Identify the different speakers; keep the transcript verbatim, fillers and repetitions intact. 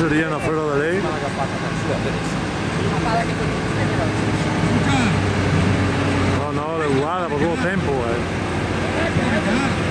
Speaker 1: seria fuera da lei? No, no, è uguale, per tutto il tempo. Eh.